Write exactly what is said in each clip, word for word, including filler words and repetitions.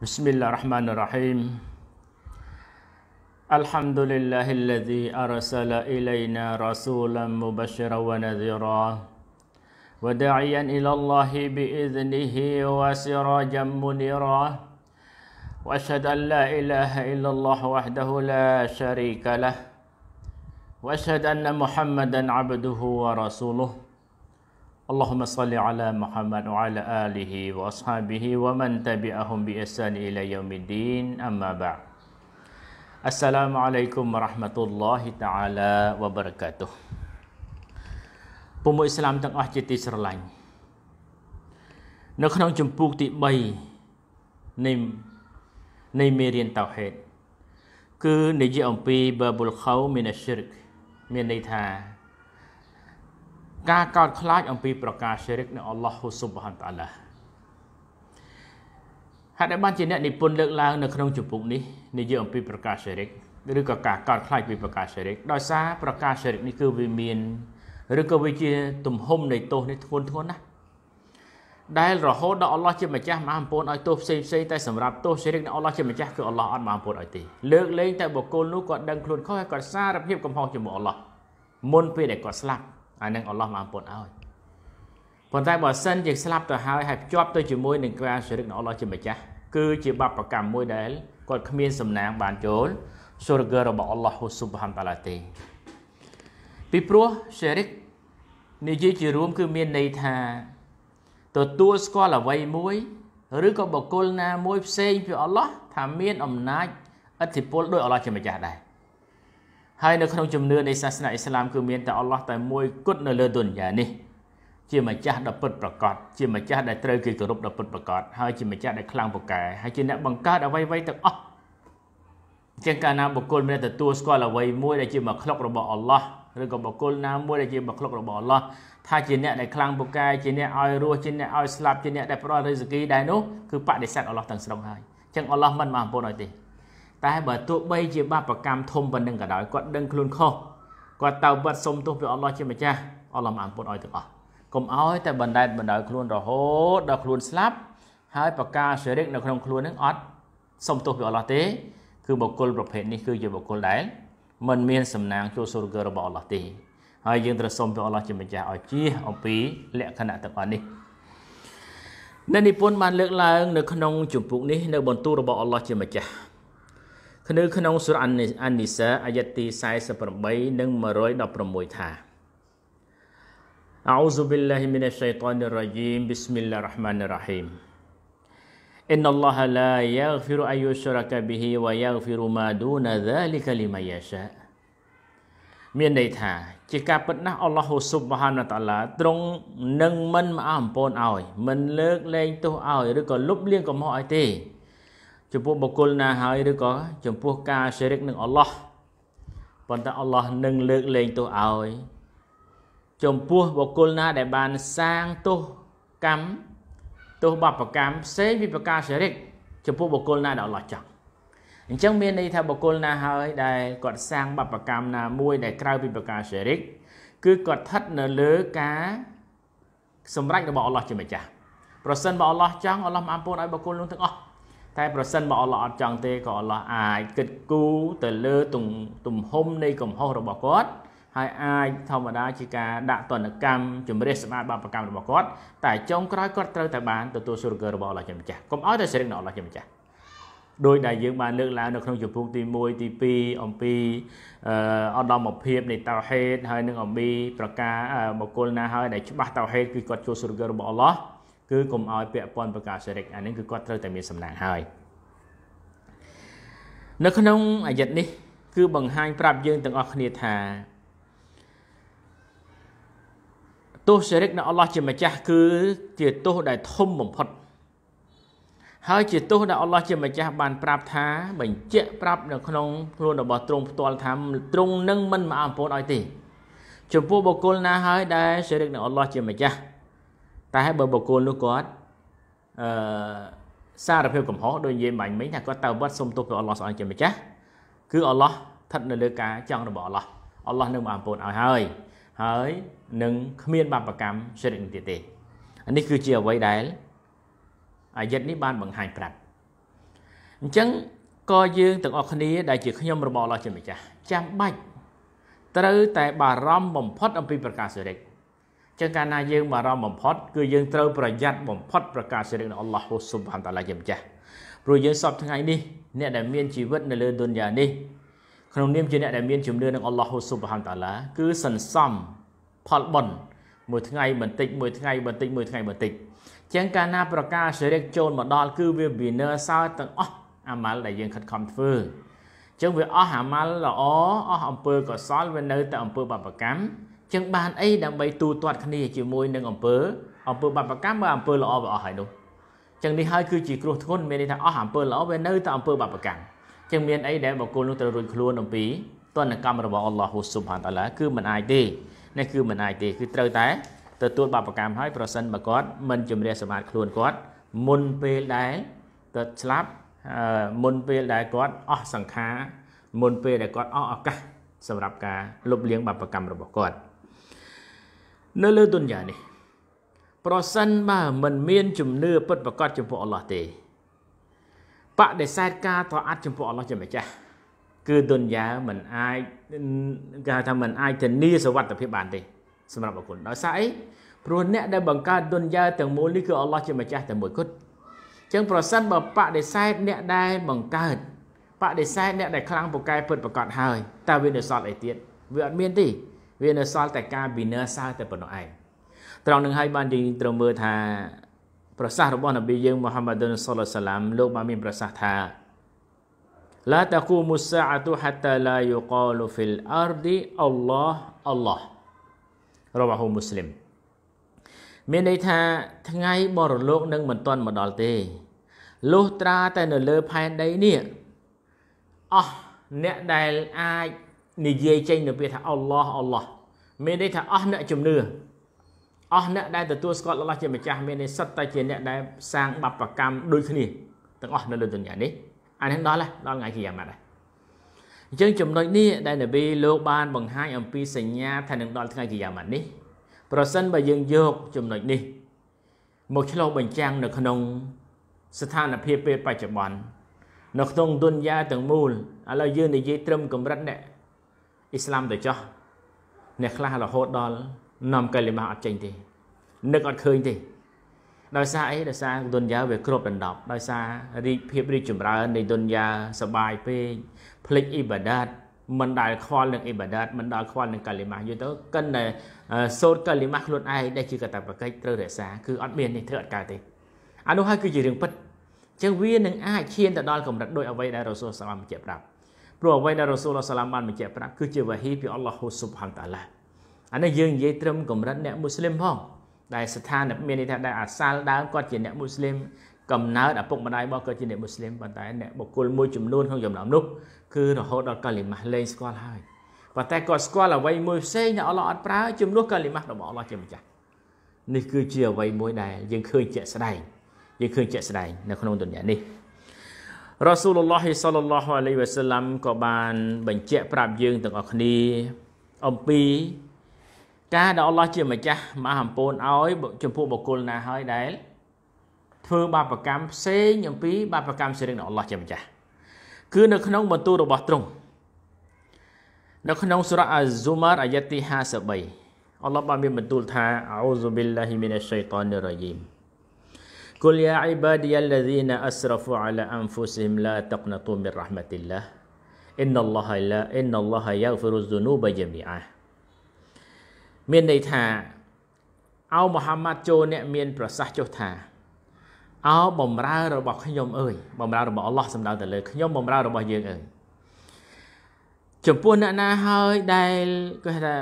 بسم الله الرحمن الرحيم الحمد لله الذي أرسل إلينا رسولا مبشرا ونذيرا وداعيا إلى الله بإذنه وسراجا منيرا وأشهد أن لا إله إلا الله وحده لا شريك له وأشهد أن محمدا عبده ورسوله اللهم صل على محمد وعلى آله وأصحابه ومن تبعهم بإحسان إلى يوم الدين أما بعد السلام عليكم ورحمة الله تعالى وبركاته ពុំអ៊ីស្លាមទាំងអស់ជាទីស្រឡាញ់នៅក្នុងជំពូកទី3នៃនៃមេរៀនតៅហេតគឺនិយាយអំពីបាបុលខៅមីនអ៊ឈិរកមានន័យថាការកោតខ្លាចអំពីប្រការಶಿរិកនៅអល់ឡោះស៊ុបហានតាឡាហេតុដែលបានជាអ្នកនិពន្ធលើកឡើងនៅក្នុងជំពូកនេះនិយាយអំពីប្រការಶಿរិកឬក៏ការកោតខ្លាចពីប្រការಶಿរិកដោយសារប្រការಶಿរិកនេះគឺវាមានឬក៏វាជាទំហំនៃទោសនេះធ្ងន់ធ្ងរណាស់ដែលរហូតដល់អល់ឡោះជាម្ចាស់មហាអំពូនឲ្យទោសផ្សេងផ្សេងតែសម្រាប់ទោសಶಿរិកនៅអល់ឡោះជាម្ចាស់គឺអល់ឡោះអត់មហាអំពូនឲ្យទេលើកលែងតែបុគ្គលនោះគាត់ដឹងខ្លួនខុសហើយគាត់សារភាពកំហុសជាមួយអល់ឡោះមុនពេលដែលគាត់ស្លាប់អានឹងអល់ឡោះមហាអំពូនឲ្យប៉ុន្តែបើសិនជាស្លាប់ទៅហើយហើយភ្ជាប់ទៅជាមួយនឹងការಶಿរិកនៅអល់ឡោះជាម្ចាស់គឺជាបាបកម្មមួយដែលគាត់គ្មានសំណាងបានចូលសូរហ្គររបស់អល់ឡោះស៊ុបហានតាឡាទេពីព្រោះಶಿរិកនិយាយជារួមគឺមានន័យថាទទួលស្គាល់អ្វីមួយឬក៏បុគ្គលណាមួយផ្សេងពីអល់ឡោះថាមានអំណាចឥទ្ធិពលដោយអល់ឡោះជាម្ចាស់ដែរហើយនៅក្នុងជំនឿនៃសាសនាអ៊ីស្លាមគឺមានតែអល់ឡោះតែមួយគត់នៅលើឌុនយ៉ានេះជាម្ចាស់ដ៏ពិតប្រាកដជាម្ចាស់ដែលត្រូវគេគោរពដ៏ពិតប្រាកដហើយជាម្ចាស់ដែលខ្លាំងពូកែហើយជាអ្នកបង្កើតអ្វីៗទាំងអស់ជាងកាលណាបុគ្គលមានទទួលស្គាល់អ្វីមួយដែលជាមកខុករបស់អល់ឡោះឬក៏បុគ្គលណាមួយដែលជាមកខុករបស់អល់ឡោះថាជាអ្នកដែលខ្លាំងពូកែជាអ្នកឲ្យរស់ជាអ្នកឲ្យស្លាប់ជាអ្នកដែលផ្ដល់រិស្គីដែរនោះគឺបដិសេធអល់ឡោះទាំងស្រុងហើយអញ្ចឹងអល់ឡោះមិនមកអំពូនឲ្យទេតែបើទោះបីជាបាបកម្មធំប៉ុណ្ណឹងក៏ដោយគាត់ដឹងខ្លួនខុសគាត់តើវត្តសុំទោសពីអល់ឡោះជាម្ចាស់អល់ឡោះមកអំពូនឲ្យទាំងអស់កុំឲ្យតែបណ្ដែតបណ្ដោយខ្លួនរហូតដល់ខ្លួនស្លាប់ហើយប្រការಶಿរិកនៅក្នុងខ្លួននឹងអត់សុំទោសពីអល់ឡោះទេគឺបុគ្គលប្រភេទនេះគឺជាបុគ្គលដែលមិនមានសំណាងចូលសូរហ្គររបស់អល់ឡោះទេហើយយើងត្រូវសុំពីអល់ឡោះជាម្ចាស់ឲ្យជៀសអំពីលក្ខណៈទាំងអស់នេះនៅនិពន្ធបានលើកឡើងនៅក្នុងជំពូកនេះនៅបន្ទូលរបស់អល់ឡោះជាម្ចាស់នៅក្នុងសូរ៉ាអាននីសាអាយ៉ាតទីสี่สิบแปดនិងone hundred sixteenថាអោស៊ុប៊ីលឡាហ៊ីមីនអ៊ชชัយฏอนิររជីមប៊ីស្មិលឡាហ៊ិររ៉ាហ្មានិររ៉ាហ៊ីមអ៊ីនអល់ឡោះឡាយ៉ាហ្វីរុអយយុស្រកប៊ីហ៊ីវយ៉ាហ្វីរុម៉ាឌូនហ្សាលីកលីម៉ាយ៉ាសាមានន័យថាជាការពិតណាស់អល់ឡោះស៊ុបហានតាឡាទ្រង់នឹងមិនមកអំពូនឲ្យមិនលើកលែងទោសឲ្យឬក៏លុបលាងកំហុសឲ្យទេចំពោះបុគ្គលណាហើយឬក៏ចំពោះការಶಿរិកនឹងអល់ឡោះប៉ុន្តែអល់ឡោះនឹងលើកលែងទោសឲ្យចំពោះបុគ្គលណាដែលបានសាងទោសកម្មទោសបាបកម្មផ្សេងពីប្រការಶಿរិកចំពោះបុគ្គលណាដែលអល់ឡោះចង់អញ្ចឹងមានន័យថាបុគ្គលណាហើយដែលគាត់សាងបាបកម្មណាមួយដែលក្រៅពីប្រការಶಿរិកគឺគាត់ស្ថិតនៅលើការសម្រេចរបស់អល់ឡោះជាម្ចាស់ប្រសិនបើអល់ឡោះចង់អល់ឡោះមកអំពូនឲ្យបុគ្គលនោះទាំងអស់តែប្រសិនបើអល់ឡោះអត់ចង់ទេក៏អល់ឡោះអាចគិតគូរទៅលើទំហំនៃកំហុសរបស់គាត់ហើយអាចធម្មតាជាការដាក់ទណ្ឌកម្មជំរះសម្អាតបាបកម្មរបស់គាត់តែចុងក្រោយគាត់ត្រូវតែបានទទួលសូរហ្គររបស់អល់ឡោះជាម្ចាស់កុំឲ្យតែសិរិកនៅអល់ឡោះជាម្ចាស់ដោយដែលយើងបានលើកឡើងនៅក្នុងជំពូកទីoneទីtwoអំពីអឧត្តមភាពនៃតៅហេតហើយនឹងអំពីប្រការបុគ្គលណាហើយដែលច្បាស់តៅហេតគឺគាត់ចូលសូរហ្គររបស់អល់ឡោះគឺកុំឲ្យពាក់ព័ន្ធប្រការសិរិកអានេះគឺគាត់ត្រូវតែមានសំណាងហើយនៅក្នុងអាយ៉ាតនេះគឺបង្ហាញប្រាប់យើងទាំងអស់គ្នាថាទោសសិរិកនៅអល់ឡោះជាម្ចាស់គឺជាទោសដែលធំបំផុតហើយជាទោសដែលអល់ឡោះជាម្ចាស់បានប្រាប់ថាបញ្ជាក់ប្រាប់នៅក្នុងខ្លួនរបស់ទ្រង់ផ្ទាល់ថាទ្រង់នឹងមិនមកអំពូនឲ្យទេចំពោះបុគ្គលណាហើយដែលសិរិកនៅអល់ឡោះជាម្ចាស់តែបើបុគ្គលនោះគាត់អឺសារភាពកំហុសដូចនិយាយបាញ់មិញថាគាត់ទៅវត្តសុំទោសពីអល់ឡោះស្អែកជាម្ចាស់គឺអល់ឡោះស្ថិតនៅលើការចង់របស់អល់ឡោះអល់ឡោះនឹងមកអំពូនឲ្យហើយហើយនឹងគ្មានបាបកម្មសិរិកទៀតទេអានេះគឺជាអ្វីដែលអាយ៉ាតនេះបានបង្ហាញប្រាប់ អអញ្ចឹងក៏យើងទាំងអស់គ្នាដែលជាខ្ញុំរបស់អល់ឡោះជាម្ចាស់ចាំបាច់ត្រូវតែបារម្ភបំផុតអំពីប្រការសិរិកចឹងកាលណាយើងបារម្ភបំផុតគឺយើងត្រូវប្រយ័ត្នបំផុតប្រការសិរិករបស់អល់ឡោះស៊ុបហានតាឡាជាម្ចាស់ព្រោះយើងសពថ្ងៃនេះអ្នកដែលមានជីវិតនៅលើឌុនយ៉ានេះក្នុងនាមជាអ្នកដែលមានជំនឿនឹងអល់ឡោះស៊ុបហានតាឡាគឺសន្សំផលបុណ្យមួយថ្ងៃបន្តិចមួយថ្ងៃបន្តិចមួយថ្ងៃបន្តិចចឹងកាលណាប្រការសិរិកចូលមកដល់គឺវាប៊ីនឺសើទាំងអស់អាម៉ាល់ដែលយើងខិតខំធ្វើចឹងវាអស់អាម៉ាល់ល្អអស់អំពើកុសលវានៅតែអំពើបាបកម្មចឹងបានអីដើម្បីទូទាត់គ្នាជាមួយនឹងអំពើអំពើបាបកម្មបើអំពើល្អវាអស់ហើយនោះចឹងនេះហើយគឺជាគ្រោះធ្ងន់មានន័យថាអស់អំពើល្អវានៅតែអំពើបាបកម្មចឹងមានអីដែលបុគ្គលនោះត្រូវរួចខ្លួនអំពីទណ្ឌកម្មរបស់អល់ឡោះស៊ុបហានតាឡាគឺមិនអាចទេនេះគឺមិនអាចទេគឺត្រូវតែទទួលបាបកម្មហើយប្រសិនបើគាត់មិនជំរះសម្បត្តិខ្លួនគាត់មុនពេលដែលគាត់ស្លាប់មុនពេលដែលគាត់អស់សង្ខារមុនពេលដែលគាត់អស់ឱកាសសម្រាប់ការលុបលាងបាបកម្មរបស់គាត់នៅលើទុនយ៉ានេះប្រសិនបើមិនមានជំនឿពិតប្រាកដចំពោះអល់ឡោះទេបដិសេធការតអាត់ចំពោះអល់ឡោះជាម្ចាស់គឺទុនយ៉ាមិនអាចគេថាមិនអាចធានាសុវត្ថិភាពបានទេសម្រាប់បុគ្គលដោយសារអីព្រោះអ្នកដែលបង្កើតទុនយ៉ាទាំងមូលនេះគឺអល់ឡោះជាម្ចាស់តែមួយគត់ចឹងប្រសិនបើបដិសេធអ្នកដែលបង្កើតបដិសេធអ្នកដែលខ្លាំងពូកែពិតប្រាកដហើយតើវានៅសល់អីទៀតវាអត់មានទេវានៅសល់តែការប៊ីនឺសើតែប៉ុណ្ណោះឯងត្រង់នឹងហើយបានយើងត្រូវមើលថាប្រសាសន៍របស់នប៊ីយើងមូហាម៉ាឌុនសល្លឡោះសាឡាមលោកបានមានប្រសាសន៍ថាឡាតកូមុស្សាអតុហាតាឡាយុកាលហ្វីលអរឌីអល់ឡោះអល់ឡោះរវ៉ាហ៊ូមូស្លីមមានន័យថាថ្ងៃបរលោកនឹងមិនទាន់មកដល់ទេលុះត្រាតែនៅលើផែនដីនេះអស់អ្នកដែលអាចនិយាយចេញនៅពាក្យថាអល់ឡោះអល់ឡោះមានន័យថាអស់អ្នកជំនឿអស់អ្នកដែលទទួលស្គាល់អល់ឡោះជាម្ចាស់មានន័យសិតតែជាអ្នកដែលសាងបាបកម្មដូចគ្នាទាំងអស់នៅលើទុនយ៉ានេះអានេះដល់ដល់ថ្ងៃគីយ៉ាម៉ាត់ហើយអញ្ចឹងចំណុចនេះដែលនប៊ីលោកបានបង្ហាញអំពីសញ្ញាថានឹងដល់ថ្ងៃគីយ៉ាម៉ាត់នេះប្រសិនបើយើងយកចំណុចនេះមកឆ្លុះបញ្ចាំងនៅក្នុងស្ថានភាពពេលបច្ចុប្បន្ននៅក្នុងទុនយ៉ាទាំងមូលឥឡូវយើងនិយាយត្រឹមកម្រិតអ្នកអ៊ីស្លាមទៅចោះអ្នកខ្លះរហូតដល់នាំកាលីម៉ាអត់ចេញទេនឹកអត់ឃើញទេដោយសារអីដោយសារទុនយ៉ាវាគ្របដណ្ដប់ដោយសាររីកភាពរីកចម្រើននៃទុនយ៉ាសបាយពេកភ្លេចអ៊ីបាដាតមិនដែលខ្វល់នឹងអ៊ីបាដាតមិនដែលខ្វល់នឹងកាលីម៉ាយូរទៅកិនតែសូត្រកាលីម៉ាខ្លួនឯងដែលជាកតាបកិច្ចត្រូវរក្សាគឺអត់មាននេះធ្វើអត់កើតទេអានោះហើយគឺជារឿងពិតចឹងវានឹងអាចឈានទៅដល់កម្រិតដោយអ្វីដែលរ៉ូស៊ូលសាឡាមបញ្ជាក់ប្រាប់ព្រោះអ្វីដែលរ៉ូស៊ូលសាឡាមបានបញ្ជាក់ប្រាប់គឺជាវ៉ាហ៊ីពីអល់ឡោះស៊ុបហានតាឡាអានេះយើងនិយាយត្រឹមកម្រិតអ្នកមូស្លីមផងដែលស្ថានភាពមានន័យថាដែលអាសាលដើមគាត់ជាអ្នកមូស្លីមកំណើតឪពុកម្ដាយរបស់គាត់ជាអ្នកមូស្លីមប៉ុន្តែអ្នកបុគ្គលមួយចំនួនក្នុងចំណោមនោះគឺរហូតដល់កាលីម៉ាលែងស្គាល់ហើយប៉ុន្តែគាត់ស្គាល់អ្វីមួយផ្សេងដែលអល់ឡោះអត់ប្រើជំនួសកាលីម៉ារបស់អល់ឡោះជាម្ចាស់នេះគឺជាអ្វីមួយដែលយើងឃើញជាក់ស្ដែងយើងឃើញជាក់ស្ដែងនៅក្នុងទុនយ៉ានេះរ៉ាស៊ូលឡោះសល្លឡោះអាឡៃហ៊ីវ៉ាសឡាំក៏បានបញ្ជាក់ប្រាប់យើងទាំងអស់គ្នាអំពីការដែលអល់ឡោះជាម្ចាស់មហាអំពូនឲ្យចំពោះបុគ្គលណាហើយដែលធ្វើបាបកម្មផ្សេងអំពីបាបកម្មសិរិករបស់អល់ឡោះជាម្ចាស់គឺនៅក្នុងបន្ទូលរបស់ទ្រង់នៅក្នុងសូរ៉ាអាហ្ស៊ុមារអាយ៉ាទីห้าสิบสามអល់ឡោះបានមានបន្ទូលថាអោហ្ស៊ុប៊ីឡាហ៊ីមីនអ៊ชชัយฏอនិររជីមគុលយ៉ាអ៊ីបាឌីយ៉ាល្លហ្ស៊ីណាអស្រហ្វូអាឡាអនហ្វុសិហ៊ីមឡាតក្នទូមីនរ៉ហ្មាតិលឡាអ៊ីនណឡោះឡាអ៊ីនណឡោះយ៉ាហ្ហ្វីរុហ្ស៊ុនូបជមីអាមានន័យថាអោមូហាម៉ាត់ចូលអ្នកមានប្រសាសន៍ចុះថាអោបំរើរបស់ខ្ញុំអើយបំរើរបស់អល់ឡោះសំដៅទៅលើខ្ញុំបំរើរបស់យើងអើយចំពោះអ្នកណាហើយដែលគេថា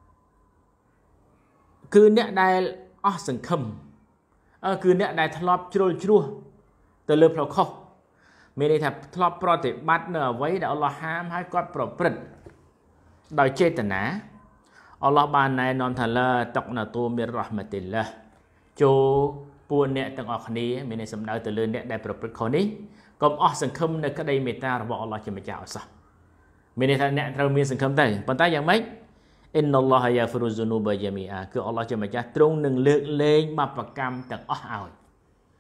គឺអ្នកដែលអស់សង្ឃឹមអើគឺអ្នកដែលធ្លាប់ជ្រុលជ្រោះទៅលើផ្លូវខុសមានន័យថាធ្លាប់ប្រតិបត្តិនៅអ្វីដែលអល់ឡោះហាមហើយគាត់ប្រព្រឹត្តដោយចេតនាអល់ឡោះបានណែនាំថាឡាតុកណាទូមីនរ៉ហ្មាតិលឡាចូលពួកអ្នកទាំងអស់គ្នាមានន័យសំដៅទៅលើអ្នកដែលប្រព្រឹត្តខុសនេះកុំអស់សង្ឃឹមនៅក្តីមេត្តារបស់អល់ឡោះជាម្ចាស់អស់សោះមានន័យថាអ្នកត្រូវមានសង្ឃឹមទៅប៉ុន្តែយ៉ាងម៉េចអ៊ីនណឡោះយ៉ាហ្វីរុហ្ស៊ុនូបជមីអាគឺអល់ឡោះជាម្ចាស់ទ្រង់នឹងលើកលែងបាបកម្មទាំងអស់ឲ្យ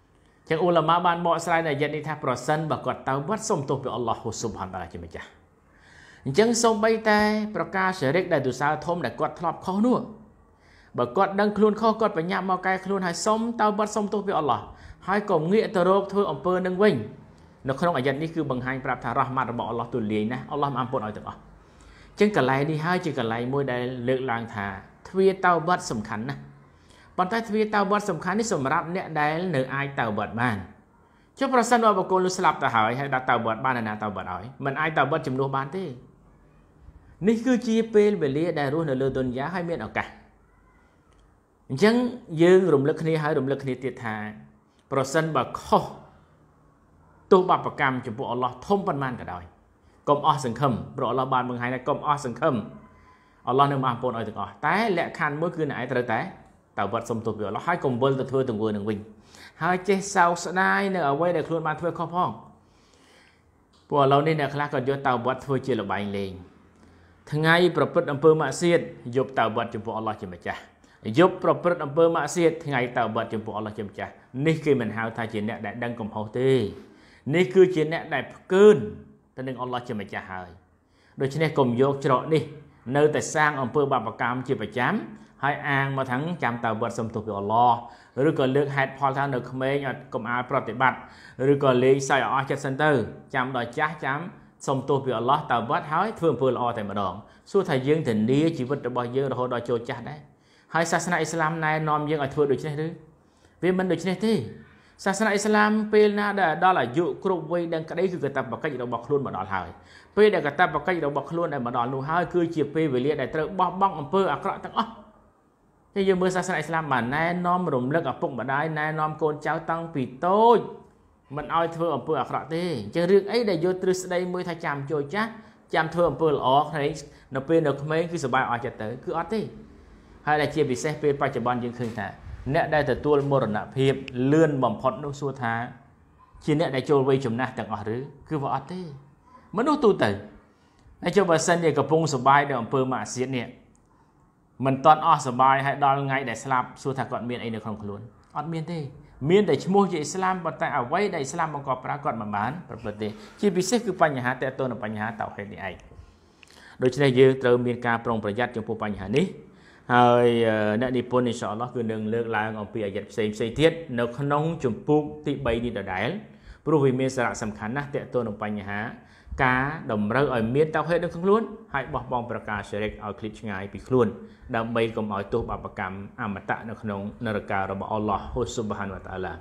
ចឹងឧលាម៉ាបានបកស្រាយនៅអាយ៉ាតនេះថាប្រសិនបើគាត់តើវត្តសុំទោសពីអល់ឡោះស៊ុបហានតាឡាជាម្ចាស់អញ្ចឹងសូម្បីតែប្រការសិរិកដែលទុសាធំដែលគាត់ធ្លាប់ខុសនោះបើគាត់ដឹងខ្លួនខុសគាត់បញ្ញាប់មកកែខ្លួនហើយសុំតើវត្តសុំទោសពីអល់ឡោះហើយក៏ងាកទៅរកធ្វើអំពើនឹងវិញនៅក្នុងអាយ៉ាតនេះគឺបង្ហាញប្រាប់ថារ៉ហ្មាត់របស់អល់ឡោះទូលាយណាស់អល់ឡោះអំពុនឲ្យទាំងអស់អញ្ចឹងកន្លែងនេះហើយជាកន្លែងមួយដែលលើកឡើងថាទ្វារតើវត្តសំខាន់ណាស់ប៉ុន្តែទ្វារតើវត្តសំខាន់នេះសម្រាប់អ្នកដែលនៅអាចតើវត្តបានចុះប្រសិនបើបុគ្គលនោះស្លាប់ទៅហើយហើយដល់តើវត្តបានណាតើវត្តឲ្យមិនអាចតើវត្តជំនួសបានទេនេះគឺជាពេលវេលាដែលរស់នៅលើទុនយ៉ាហើយមានឱកាសអញ្ចឹងយើងរំលឹកគ្នាហើយរំលឹកគ្នាទៀតថាប្រសិនបើខុសទោសបាបកម្មចំពោះអល់ឡោះធំប៉ុន្មានក៏ដោយកុំអស់សង្ឃឹមព្រោះអល់ឡោះបានបង្ហាញថាកុំអស់សង្ឃឹមអល់ឡោះនឹងបានអរគុណឲ្យទាំងអស់តែលក្ខខណ្ឌមួយគឺអ្នកឯងត្រូវតែតើវត្តសុំទោសពីអល់ឡោះហើយកុំវិលទៅធ្វើទង្វើនឹងវិញហើយចេះសោកស្ដាយនៅអ្វីដែលខ្លួនបានធ្វើខុសផងព្រោះឥឡូវនេះអ្នកខ្លះក៏យកតើវត្តធ្វើជាលបែងលេងថ្ងៃប្រព្រឹត្តអំពើម៉ាក់សៀតយប់តើវត្តចំពោះអល់ឡោះជាម្ចាស់យប់ប្រព្រឹត្តអំពើម៉ាក់សៀតថ្ងៃតើវត្តចំពោះអល់ឡោះជាម្ចាស់នេះគេមិនហៅថាជាអ្នកដែលដឹងកំហុសទេនេះគឺជាអ្នកដែលផ្កើនទៅនឹងអល់ឡោះជាម្ចាស់ហើយដូច្នេះកុំយកច្រកនេះនៅតែសាងអំពើបាបកម្មជាប្រចាំហើយអាងមកថាចាំតើវត្តសុំទោសពីអល់ឡោះឬក៏លើកហេតុផលថានៅក្មេងអត់កុំអាលប្រតិបត្តិឬក៏លេងសើចអស់ចិត្តសិនទៅចាំដល់ចាស់ចាំសុំទោសពីអល់ឡោះតើវត្តហើយធ្វើអំពើល្អតែម្ដងសួរថាយើងធានាជីវិតរបស់យើងរហូតដល់ចូលចាស់ដែរហើយសាសនាអ៊ីស្លាមណែនាំយើងឲ្យធ្វើដូច្នេះឬវាមិនដូច្នេះទេសាសនាអ៊ីស្លាមពេលណាដែលដល់អាយុគ្រប់វ័យដឹងក្តីគឺកាតព្វកិច្ចរបស់ខ្លួនមកដល់ហើយពេលដែលកាតព្វកិច្ចរបស់ខ្លួនដែលមកដល់នោះហើយគឺជាពេលវេលាដែលត្រូវបោះបង់អំពើអាក្រក់ទាំងអស់តែយើងមើលសាសនាអ៊ីស្លាមបានណែនាំរំលឹកឪពុកម្ដាយណែនាំកូនចៅតាំងពីតូចមិនឲ្យធ្វើអំពើអាក្រក់ទេអញ្ចឹងរឿងអីដែលយកទ្រឹស្ដីមួយថាចាំចូលចាស់ចាំធ្វើអំពើល្អហើយនៅពេលនៅក្មេងគឺសប្បាយអស់ចិត្តទៅគឺអត់ទេហើយដែលជាពិសេសពេលបច្ចុប្បន្នយើងឃើញថាអ្នកដែលទទួលមរណភាពលឿនបំផុតនោះសួរថាជាអ្នកដែលចូលវ័យចំណាស់ទាំងអស់ឬគឺវាអត់ទេមនុស្សទូទៅហើយចុះបើសិនជាកំពុងសប្បាយដល់អំពើម៉ាក់សៀតនេះមិនតន់អស់សប្បាយហើយដល់ថ្ងៃដែលស្លាប់សួរថាគាត់មានអីនៅក្នុងខ្លួនអត់មានទេមានតែឈ្មោះជាអ៊ីស្លាមប៉ុន្តែអ្វីដែលអ៊ីស្លាមបង្កប់ប្រើគាត់មិនបានប្រព្រឹត្តទេជាពិសេសគឺបញ្ហាតេតូននឹងបញ្ហាតៅហេតនេះឯងដូច្នេះយើងត្រូវមានការប្រុងប្រយ័ត្នចំពោះបញ្ហានេះហើយអ្នកនិពន្ធអ៊ីនសាអល់ឡោះគឺនឹងលើកឡើងអំពីអាយ៉ាតផ្សេងផ្សេងទៀតនៅក្នុងជំពូកទីបីនេះដដែលព្រោះវាមានសារៈសំខាន់ណាស់តេតូននឹងបញ្ហាការតម្រូវឲ្យមានតៅហេតនៅក្នុងខ្លួនហើយបោះបង់ប្រការសិរិកឲ្យឃ្លីបឆ្ងាយពីខ្លួនដើម្បីកុំឲ្យទោសបាបកម្មអមតៈនៅក្នុងនរការបស់អល់ឡោះស៊ុបហានវតាអាឡា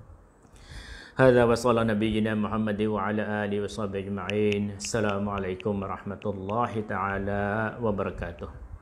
هذا وصلى نبينا محمد وعلى آله وصحبه أجمعين السلام عليكم ورحمة الله تعالى وبركاته